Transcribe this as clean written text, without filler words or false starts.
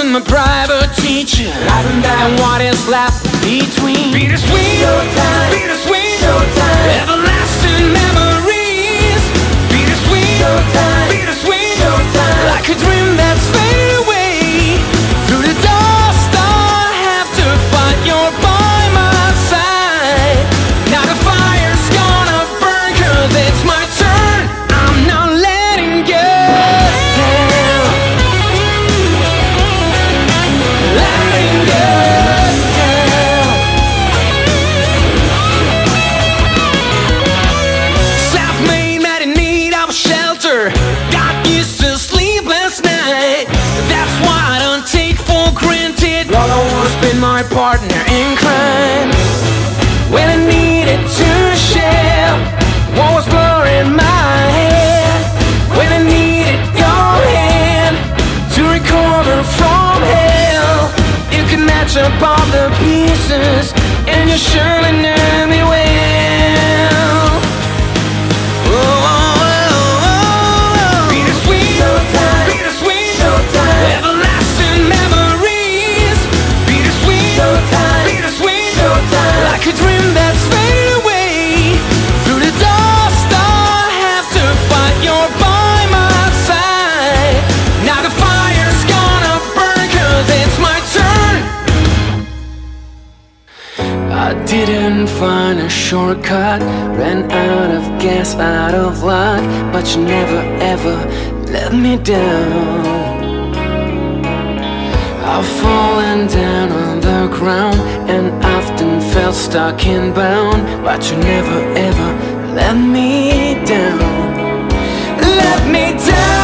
I'm a private teacher, and what is left between bittersweet, bittersweet, everlasting memories. Bittersweet, bittersweet, like a dream that's faded away. Through the dust I have to fight, you're by my side. Now the fire's gonna burn, 'cause it's my turn, I'm not letting go. Got used to sleepless night. That's why I don't take for granted you'll always been my partner in crime. When I needed to share what was blurring my head, when I needed your hand to recover from hell, you could match up all the pieces, and you surely knew me well. Like a dream that's faded away. Through the dust I have to fight, you're by my side. Now the fire's gonna burn, 'cause it's my turn. I didn't find a shortcut, ran out of gas, out of luck, but you never ever let me down. I've fallen down on the ground and often felt stuck and bound, but you never ever let me down. Let me down.